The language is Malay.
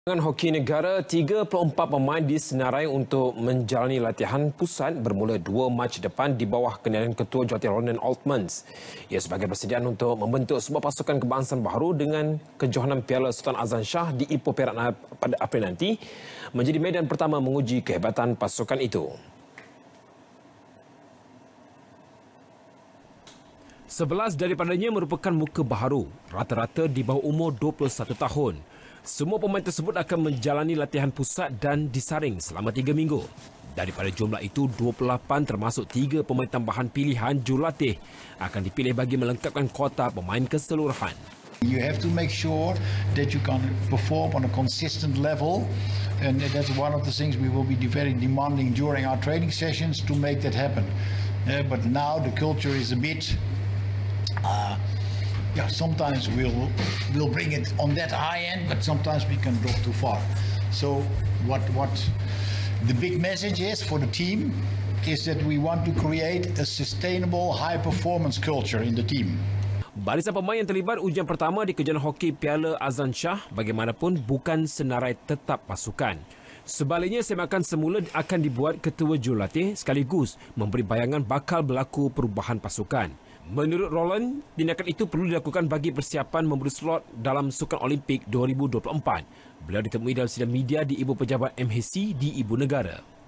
Dengan hoki negara, 34 pemain disenarai untuk menjalani latihan pusat bermula 2 Mac depan di bawah kendalian Ketua Jurulatih Ronan Altmans. Ia sebagai persediaan untuk membentuk sebuah pasukan kebangsaan baharu dengan kejohanan Piala Sultan Azlan Shah di Ipoh Perak pada April nanti menjadi medan pertama menguji kehebatan pasukan itu. 11 daripadanya merupakan muka baharu, rata-rata di bawah umur 21 tahun. Semua pemain tersebut akan menjalani latihan pusat dan disaring selama 3 minggu. Daripada jumlah itu, 28 termasuk 3 pemain tambahan pilihan jurulatih akan dipilih bagi melengkapkan kuota pemain keseluruhan. You have to make sure that you can perform on a consistent level, and that's one of the things we will be very demanding during our training sessions to make that happen. But now the culture is a bit sometimes we'll bring it on that high end, but sometimes we can drop too far. So what the big message is for the team is that we want to create a sustainable high performance culture in the team. Barisan pemain yang terlibat ujian pertama di kejuaraan hoki Piala Azlan Shah bagaimanapun bukan senarai tetap pasukan. Sebaliknya, semakan semula akan dibuat ketua jurulatih sekaligus memberi bayangan bakal berlaku perubahan pasukan. Menurut Roland, tindakan itu perlu dilakukan bagi persiapan memberi slot dalam Sukan Olimpik 2024. Beliau ditemui dalam sidang media di Ibu Pejabat MHC di Ibu Negara.